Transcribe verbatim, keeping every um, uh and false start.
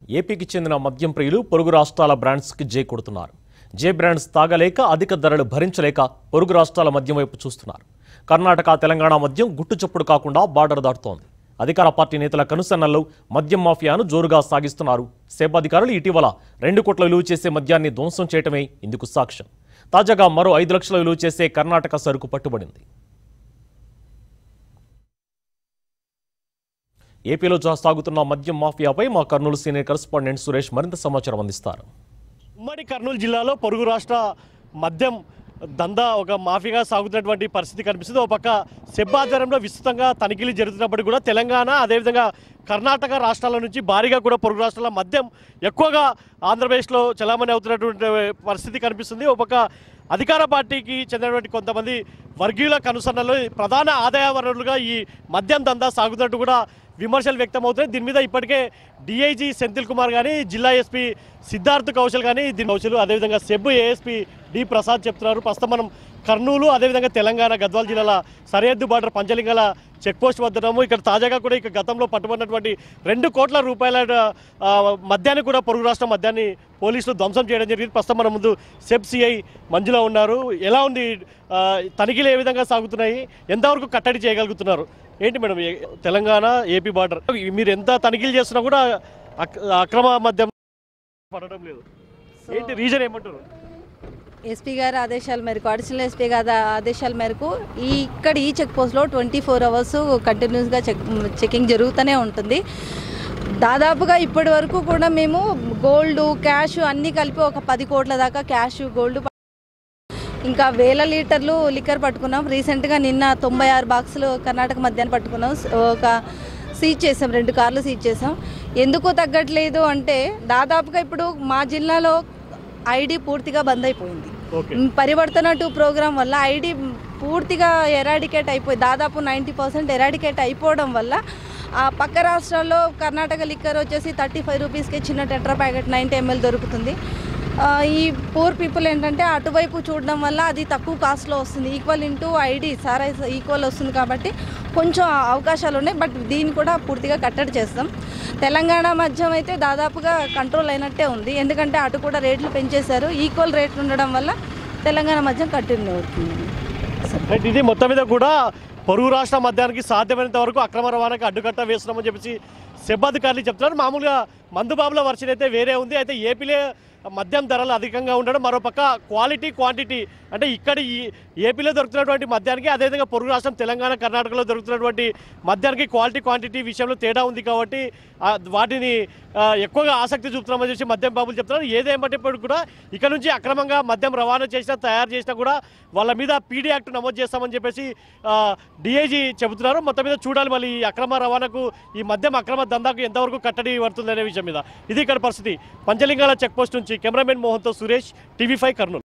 ఏపీకి చెందిన మద్యం ప్రియులు పొరుగు రాష్ట్రాల బ్రాండ్స్కి జై కొడుతున్నారు. జే బ్రాండ్స్ తాగలేక అధిక ధరలు భరించలేక పొరుగు రాష్ట్రాల మద్యం వైపు చూస్తున్నారు. కర్ణాటక, తెలంగాణ మద్యం గుట్టుచప్పుడు కాకుండా బార్డర్ దాటుతోంది. అధికార పార్టీ నేతల కనుసన్నల్లో మద్యం మాఫియాను జోరుగా సాగిస్తున్నారు. సెబ్ అధికారులు ఇటీవల రెండు కోట్ల విలువ చేసే మద్యాన్ని ధ్వంసం చేయటమే ఇందుకు సాక్ష్యం. తాజాగా మరో ఐదు లక్షల విలువ చేసే కర్ణాటక సరుకు పట్టుబడింది. ఏపీలో సాగుతున్న మద్యం మాఫియాపై మా కర్నూలు సీనియర్ కరెస్పాండెంట్ సురేష్ మరింత సమాచారం అందిస్తారు. ఉమ్మడి కర్నూలు జిల్లాలో పొరుగు రాష్ట్ర మద్యం దందా ఒక మాఫియాగా సాగుతున్నటువంటి పరిస్థితి కనిపిస్తుంది. ఒక పక్క సెబ్ ఆధ్వర్యంలో విస్తృతంగా తనిఖీలు జరుగుతున్నప్పటికీ కూడా తెలంగాణ అదేవిధంగా కర్ణాటక రాష్ట్రాల నుంచి భారీగా కూడా పొరుగు రాష్ట్రాల మద్యం ఎక్కువగా ఆంధ్రప్రదేశ్లో చలామణి అవుతున్నటువంటి పరిస్థితి కనిపిస్తుంది. ఒక పక్క అధికార పార్టీకి చెందినటువంటి కొంతమంది వర్గీయుల కనుసన్నలో ప్రధాన ఆదాయ వనరులుగా ఈ మద్యం దందా సాగుతున్నట్టు కూడా విమర్శలు వ్యక్తమవుతున్నాయి. దీని మీద ఇప్పటికే డిఐజీ సెంథిల్ కుమార్ కానీ, జిల్లా ఎస్పీ సిద్ధార్థ్ కౌశల్ కానీ దీని కౌశల్ అదేవిధంగా సెబ్ ఏఎస్పీ డి ప్రసాద్ చెప్తున్నారు. ప్రస్తుతం మనం కర్నూలు అదేవిధంగా తెలంగాణ గద్వాల జిల్లాల సరిహద్దు బార్డర్ పంచలింగాల చెక్ పోస్ట్ వద్దనము. ఇక్కడ తాజాగా కూడా ఇక గతంలో పట్టుబడినటువంటి రెండు కోట్ల రూపాయల మద్యాన్ని కూడా పొరుగు రాష్ట్ర మద్యాన్ని పోలీసులు ధ్వంసం చేయడం జరిగింది. ప్రస్తుతం మన ముందు సెబ్ సిఐ మంజుల ఉన్నారు. ఎలా ఉంది తనిఖీలు, ఏ విధంగా సాగుతున్నాయి, ఎంతవరకు కట్టడి చేయగలుగుతున్నారు? ఏంటి మేడం తెలంగాణ ఏపీ బార్డర్ మీరు ఎంత తనిఖీలు చేస్తున్నా కూడా అక్రమ మద్యం పడడం లేదు, ఏంటి రీజన్ ఏమంటారు? ఎస్పీ గారి ఆదేశాల మేరకు, అడిషనల్ ఎస్పీ గారి ఆదేశాల మేరకు ఈ ఇక్కడ ఈ చెక్ పోస్ట్లో ట్వంటీ ఫోర్ అవర్స్ కంటిన్యూస్గా చెక్ చెకింగ్ జరుగుతూనే ఉంటుంది. దాదాపుగా ఇప్పటి వరకు కూడా మేము గోల్డ్, క్యాష్ అన్నీ కలిపి ఒక పది కోట్ల దాకా క్యాష్, గోల్డ్, ఇంకా వేల లీటర్లు లిక్కర్ పట్టుకున్నాం. రీసెంట్గా నిన్న తొంభై ఆరు బాక్సులు కర్ణాటక మద్యాన్ని పట్టుకున్నాం. ఒక సీజ్ చేసాం, రెండు కార్లు సీజ్ చేసాం. ఎందుకు తగ్గట్లేదు అంటే దాదాపుగా ఇప్పుడు మా జిల్లాలో ఐడి పూర్తిగా బంద్ అయిపోయింది. పరివర్తన టూ ప్రోగ్రాం వల్ల ఐడి పూర్తిగా ఎరాడికేట్ అయిపోయి దాదాపు నైంటీ పర్సెంట్ ఎరాడికేట్ అయిపోవడం వల్ల ఆ పక్క రాష్ట్రాల్లో కర్ణాటక లిక్కర్ వచ్చేసి థర్టీ ఫైవ్ రూపీస్కి చిన్న టెట్రా ప్యాకెట్ నైంటీ ఎంఎల్ దొరుకుతుంది. ఈ పూర్ పీపుల్ ఏంటంటే అటువైపు చూడడం వల్ల అది తక్కువ కాస్ట్లో వస్తుంది. ఈక్వల్ ఇంటూ ఐడి సారా ఈక్వల్ వస్తుంది కాబట్టి కొంచెం అవకాశాలు ఉన్నాయి. బట్ దీన్ని కూడా పూర్తిగా కట్టడి చేస్తాం. తెలంగాణ మద్యం అయితే దాదాపుగా కంట్రోల్ అయినట్టే ఉంది. ఎందుకంటే అటు కూడా రేట్లు పెంచేశారు. ఈక్వల్ రేట్లు ఉండడం వల్ల తెలంగాణ మద్యం కంటిన్యూ అవుతుంది. ఇది మొత్తం మీద కూడా పొరుగు రాష్ట్ర మద్యానికి సాధ్యమైనంత వరకు అక్రమ రవాణాకి అడ్డుకట్ట వేస్తున్నామని చెప్పేసి సెబ్ అధికారులు చెప్తున్నారు. మామూలుగా మందుబాబుల వర్షన్ అయితే వేరే ఉంది. అయితే ఏపీలో మద్యం ధరలు అధికంగా ఉండడం, మరోపక్క క్వాలిటీ క్వాంటిటీ అంటే ఇక్కడ ఈ ఏపీలో దొరుకుతున్నటువంటి మద్యానికి అదేవిధంగా పొరుగు రాష్ట్రం తెలంగాణ, కర్ణాటకలో దొరుకుతున్నటువంటి మద్యానికి క్వాలిటీ క్వాంటిటీ విషయంలో తేడా ఉంది కాబట్టి వాటిని ఎక్కువగా ఆసక్తి చూపుతున్నామని చెప్పి మద్యం బాబులు చెప్తున్నారు. ఏదేమట్టేప్పుడు కూడా ఇక్కడ నుంచి అక్రమంగా మద్యం రవాణా చేసినా, తయారు చేసినా కూడా వాళ్ళ మీద పీడీ యాక్ట్ నమోదు చేస్తామని చెప్పేసి డిఐజీ చెబుతున్నారు. మొత్తం మీద చూడాలి మళ్ళీ ఈ అక్రమ రవాణాకు, ఈ మద్యం అక్రమ దందాకు ఎంతవరకు కట్టడి పడుతుంది అనే విషయం మీద. ఇది ఇక్కడ పరిస్థితి. పంచలింగాల చెక్ పోస్ట్ నుంచి కెమెరామెన్ మోహన్తో సురేష్, టీవీ ఫైవ్ కర్నూలు.